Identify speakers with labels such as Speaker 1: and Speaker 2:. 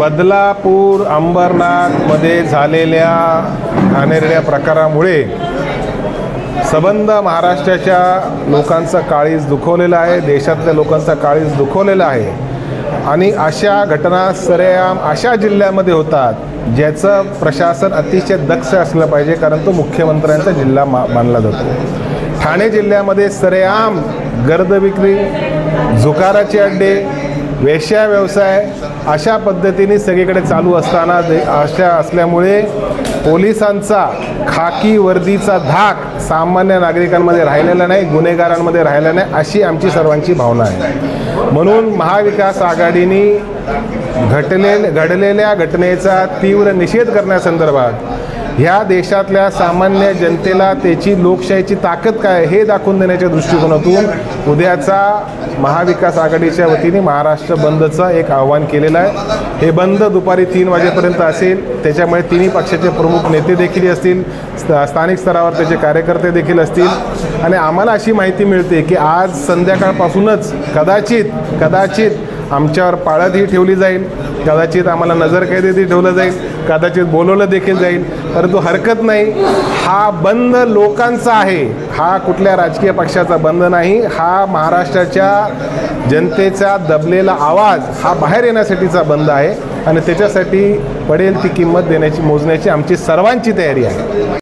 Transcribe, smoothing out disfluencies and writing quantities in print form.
Speaker 1: बदलापूर अंबरनाथमध्ये झालेल्या घाणेरड्या प्रकारामुळे सबंध महाराष्ट्राच्या लोकांचा काळीज दुखवलेला आहे, देशातल्या लोकांचा काळीज दुखवलेला आहे। आणि अशा घटना सरेआम अशा जिल्ह्यामध्ये होतात ज्याचं प्रशासन अतिशय दक्ष असलं पाहिजे, कारण तो मुख्यमंत्र्यांचा जिल्हा मानला जातो। ठाणे जिल्ह्यामध्ये सरेआम गर्द विक्री, झुकाराचे अड्डे, वेश्या व्यवसाय अशा पद्धतीने सगळीकडे चालू असताना अशा असल्यामुळे पोलिसांचा खाकी वर्दीचा धाक सामान्य नागरिकांमध्ये राहिलेला नाही, गुन्हेगारांमध्ये राहिला नाही, अशी आमची सर्वांची भावना आहे। म्हणून महाविकास आघाडीने घडलेल्या घटनेचा तीव्र निषेध करण्यासंदर्भात ह्या देशातल्या सामान्य जनतेला त्याची लोकशाहीची ताकद काय हे दाखवून देण्याच्या दृष्टिकोनातून उद्याचा महाविकास आघाडीच्या वतीने महाराष्ट्र बंदचं एक आव्हान केलेलं आहे। हे बंद दुपारी 3 वाजेपर्यंत असेल, त्याच्यामुळे तिन्ही पक्षाचे प्रमुख नेते देखील असतील, स्थानिक स्तरावर त्याचे कार्यकर्ते देखील असतील। आणि आम्हाला अशी माहिती मिळते की आज संध्याकाळपासूनच कदाचित आमच्यावर पाळतही ठेवली जाईल, कदाचित आम्हाला नजरकैदेतही ठेवलं जाईल, कदाचित बोलवलं देखील जाईल, परंतु हरकत नाही। हा बंद लोकांचा आहे, हा कुठल्या राजकीय पक्षाचा बंद नाही, हा महाराष्ट्राच्या जनतेचा दबलेला आवाज हा बाहेर येण्यासाठीचा बंद आहे। आणि त्याच्यासाठी पडेल ती किंमत मोजण्याची आमची सर्वांची तयारी आहे।